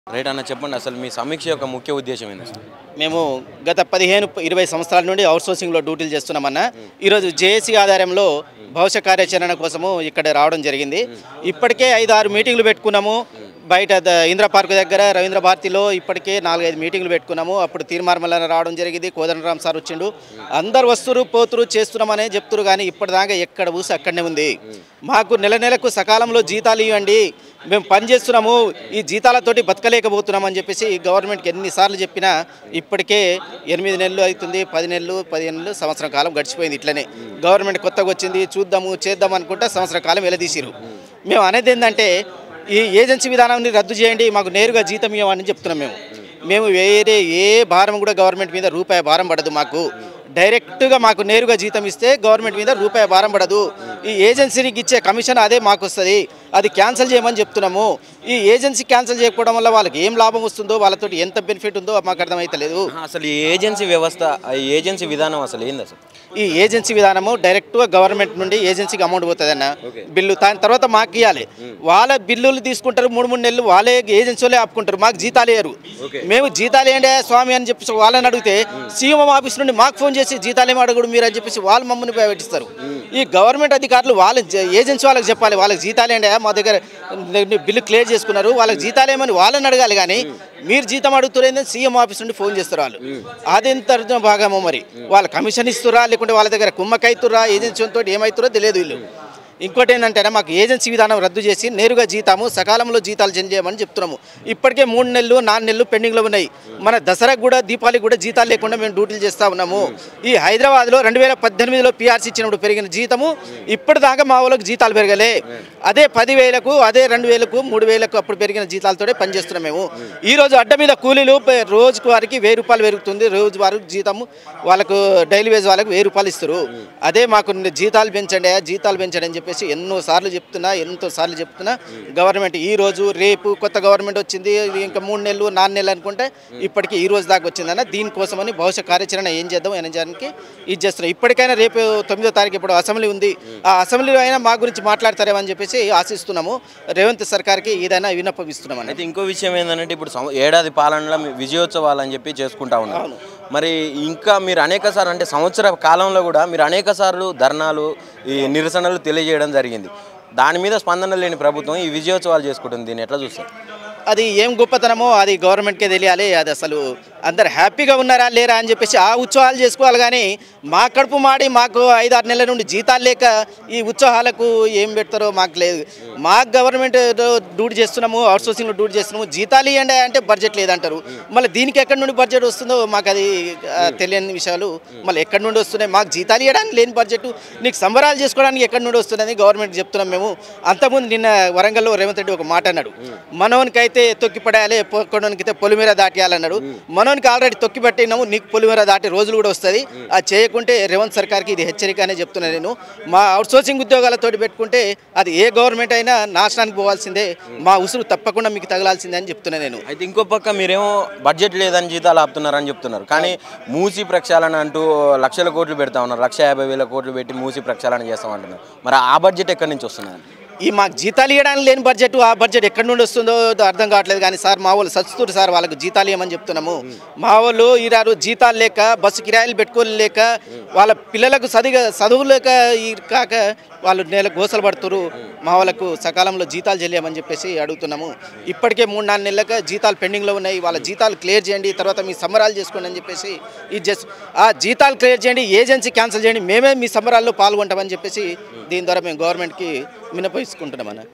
Right అన్న చెప్పండి అసలు మీ సమీక్ష యొక్క ముఖ్య ఉద్దేశం ఏంది? మేము గత 15-20 సంవత్సరాల నుండి అవుట్సోర్సింగ్లో డ్యూటీలు చేస్తున్నామన్నా ఈరోజు జేఏసీ ఆధారంలో భవిష్య కార్యాచరణ కోసము ఇక్కడ రావడం జరిగింది. ఇప్పటికే 5-6 మీటింగ్లు పెట్టుకున్నాము. బయట ఇంద్ర పార్క్ దగ్గర రవీంద్ర భారతిలో ఇప్పటికే 4-5 మీటింగ్లు పెట్టుకున్నాము. అప్పుడు తీర్మార్మల రావడం జరిగింది. కోదండరామ్ సార్ వచ్చిండు. అందరు వస్తురు పోతురు చేస్తున్నామనే చెప్తురు, కానీ ఇప్పటిదాకా ఎక్కడ ఊసి అక్కడనే ఉంది. మాకు నెలకు సకాలంలో జీతాలు ఇవ్వండి, మేము పని చేస్తున్నాము, ఈ జీతాలతోటి బతకలేకపోతున్నాం అని చెప్పేసి గవర్నమెంట్కి ఎన్నిసార్లు చెప్పినా ఇప్పటికే 8 నెలలు అవుతుంది, 10 నెలలు 15 నెలలు సంవత్సరం కాలం గడిచిపోయింది. ఇట్లనే గవర్నమెంట్ కొత్తగా వచ్చింది, చూద్దాము చేద్దాం అనుకుంటే సంవత్సరం కాలం వెలదీసిరు. మేము అనేది ఏంటంటే ఈ ఏజెన్సీ విధానాన్ని రద్దు చేయండి, మాకు నేరుగా జీతం ఇవ్వమని చెప్తున్నాం. మేము వేరే ఏ భారం కూడా గవర్నమెంట్ మీద రూపాయి భారం పడదు. మాకు డైరెక్ట్గా మాకు నేరుగా జీతం ఇస్తే గవర్నమెంట్ మీద రూపాయి భారం పడదు. ఈ ఏజెన్సీకి ఇచ్చే కమిషన్ అదే మాకు వస్తుంది, అది క్యాన్సిల్ చేయమని చెప్తున్నాము. ఈ ఏజెన్సీ క్యాన్సిల్ చేయకపోవడం వల్ల వాళ్ళకి ఏం లాభం వస్తుందో, వాళ్ళతో ఎంత బెనిఫిట్ ఉందో మాకు అర్థమవుతలేదు. అసలు ఈ ఏజెన్సీ వ్యవస్థ, ఈ ఏజెన్సీ విధానం అసలు ఏంది? అసలు ఈ ఏజెన్సీ విధానము డైరెక్ట్గా గవర్నమెంట్ నుండి ఏజెన్సీకి అమౌంట్ పోతుంది అన్న బిల్లు, దాని తర్వాత మాకు ఇవ్వాలి. వాళ్ళ బిల్లులు తీసుకుంటారు, 3 నెలలు వాళ్ళే ఏజెన్సీ వాళ్ళే ఆపుకుంటారు, మాకు జీతాలు వేయరు. మేము జీతాలు ఏంటి స్వామి అని చెప్పేసి వాళ్ళని అడిగితే సీఎం ఆఫీస్ నుండి మాకు ఫోన్ చేసి జీతాలు ఏమి అడగడు మీరు అని చెప్పేసి వాళ్ళు మమ్మల్ని పెట్టిస్తారు. ఈ గవర్నమెంట్ అధికారులు వాళ్ళ ఏజెన్సీ వాళ్ళకి చెప్పాలి, వాళ్ళకి జీతాలు ఏంటి మా దగ్గర బిల్లు క్లియర్ చేసుకున్నారు, వాళ్ళకి జీతాలు ఏమని వాళ్ళని అడగాలి. కానీ మీరు జీతం అడుగుతారేందని సీఎం ఆఫీస్ నుండి ఫోన్ చేస్తారు వాళ్ళు. అదెంత భాగమో మరి, వాళ్ళ కమిషన్ ఇస్తురా లేకుంటే వాళ్ళ దగ్గర కుమ్మకైతురా, ఏజెన్సీతో ఏమవుతారో తెలియదు వీళ్ళు. ఇంకోటి ఏంటంటే మాకు ఏజెన్సీ విధానం రద్దు చేసి నేరుగా జీతాము సకాలంలో జీతాలు చేయమని చెప్తున్నాము. ఇప్పటికే 3 నెలలు 4 నెలలు పెండింగ్లో ఉన్నాయి. మన దసరాకు కూడా దీపావళికి కూడా జీతాలు లేకుండా మేము డ్యూటీలు చేస్తూ ఉన్నాము. ఈ హైదరాబాద్లో 2018లో పీఆర్సీ ఇచ్చినప్పుడు పెరిగిన జీతము ఇప్పటిదాకా మా వాళ్ళకి జీతాలు పెరగలే. అదే 10,000కు, అదే 2,000కు, 3,000కు అప్పుడు పెరిగిన జీతాలతోనే పనిచేస్తున్నాం మేము. ఈరోజు అడ్డ మీద కూలీలు రోజుకు వారికి 1,000 రూపాయలు పెరుగుతుంది. రోజు వారికి జీతము వాళ్ళకు డైలీ వేజ్ వాళ్ళకు 1,000 రూపాయలు ఇస్తారు. అదే మాకు జీతాలు పెంచండి అని చెప్పి ఎంతోసార్లు చెప్తున్నా గవర్నమెంట్ ఈ రోజు రేపు కొత్త గవర్నమెంట్ వచ్చింది, ఇంకా 3 నెలలు 4 నెలలు అనుకుంటే ఇప్పటికీ ఈ రోజు దాకా వచ్చిందన్న. దీనికోసమని భవిష్య కార్యాచరణ ఏం చేద్దాం అనడానికి ఇది చేస్తున్నాం. ఇప్పటికైనా రేపు 9వ తారీఖు ఇప్పుడు అసెంబ్లీ ఉంది, ఆ అసెంబ్లీలో అయినా మా గురించి మాట్లాడతారేమని చెప్పేసి ఆశిస్తున్నాము. రేవంత్ సర్కార్కి ఏదైనా విన్నపిస్తున్నాం. అయితే ఇంకో విషయం ఏంటంటే ఇప్పుడు ఏడాది పాలనలో విజయోత్సవాలు అని చెప్పి చేసుకుంటా ఉన్నారు. మరి ఇంకా మీరు అనేక సార్లు అంటే సంవత్సర కాలంలో కూడా మీరు అనేక సార్లు ధర్నాలు, ఈ నిరసనలు తెలియజేయడం జరిగింది. దాని మీద స్పందన లేని ప్రభుత్వం ఈ విజయోత్సవాలు చేసుకుంటుంది, దీన్ని ఎట్లా చూస్తారు? అది ఏం గొప్పతనమో అది గవర్నమెంట్కే తెలియాలి. అది అసలు అందరు హ్యాపీగా ఉన్నారా లేరా అని చెప్పేసి ఆ ఉత్సవాలు చేసుకోవాలి. కానీ మా కడుపు మాడి మాకు 5-6 నెలల నుండి జీతాలు లేక ఈ ఉత్సవాలకు ఏం పెడతారో మాకు లేదు. మాకు గవర్నమెంట్ డ్యూటీ చేస్తున్నాము, అవుట్సోర్సింగ్లో డ్యూటీ చేస్తున్నాము, జీతాలు ఇవ్వండి అంటే బడ్జెట్ లేదంటారు. మళ్ళీ దీనికి ఎక్కడి నుండి బడ్జెట్ వస్తుందో మాకు అది తెలియని విషయాలు. మళ్ళీ ఎక్కడి నుండి వస్తున్నాయి, మాకు జీతాలు ఇవ్వడానికి లేని బడ్జెట్ నీకు సంబరాలు చేసుకోవడానికి ఎక్కడి నుండి వస్తుందని గవర్నమెంట్ చెప్తున్నాం మేము. అంతకుముందు నిన్న వరంగల్లో రేవంత్ రెడ్డి ఒక మాట అన్నాడు, మనోనికైతే తొక్కి పడేయాలి, పొక్కడోనికైతే పొలిమేర దాటియాలన్నాడు. మనోనికి ఆల్రెడీ తొక్కి పట్టినాము, నీకు పొలిమేర దాటి రోజులు కూడా వస్తుంది. అది చేయకుంటే రేవంత్ సర్కార్కి ఇది హెచ్చరిక అనే చెప్తున్నాను నేను. మా అవుట్సోర్సింగ్ ఉద్యోగాలతో పెట్టుకుంటే అది ఏ గవర్నమెంట్ అయినా నాశనానికి పోవాల్సిందే, మా ఉసురు తప్పకుండా మీకు తగలాల్సిందే అని చెప్తున్నాను నేను. అయితే ఇంకో పక్క మీరేమో బడ్జెట్ లేదని జీతాలు ఆపుతున్నారని చెప్తున్నారు, కానీ మూసి ప్రక్షాళన అంటూ లక్షల కోట్లు పెడతా ఉన్నారు, 150,000 కోట్లు పెట్టి మూసి ప్రక్షాళన చేస్తామంటున్నారు. మరి ఆ బడ్జెట్ ఎక్కడి నుంచి వస్తున్నారు? ఈ మాకు జీతాలు ఇవ్వడానికి లేని బడ్జెట్, ఆ బడ్జెట్ ఎక్కడి నుండి వస్తుందో అర్థం కావట్లేదు. కానీ సార్ మా వాళ్ళు సస్తున్నారు సార్, వాళ్ళకు జీతాలు ఇవ్వమని చెప్తున్నాము. మా వాళ్ళు ఈరారు జీతాలు లేక, బస్సు కిరాయిలు పెట్టుకోలేక, వాళ్ళ పిల్లలకు చదువు లేక కాక వాళ్ళు గోసలు పడుతున్నారు. మా వాళ్ళకు సకాలంలో జీతాలు చెల్లియమని చెప్పేసి అడుగుతున్నాము. ఇప్పటికే 3-4 నెలలుగా జీతాలు పెండింగ్లో ఉన్నాయి. వాళ్ళ జీతాలు క్లియర్ చేయండి, తర్వాత మీ సంబరాలు చేసుకోండి అని చెప్పేసి ఆ జీతాలు క్లియర్ చేయండి, ఏజెన్సీ క్యాన్సిల్ చేయండి, మేమే మీ సంబరాల్లో పాల్గొంటామని చెప్పేసి దీని ద్వారా మేము గవర్నమెంట్కి విన్నపించుకుంటున్నామన్న.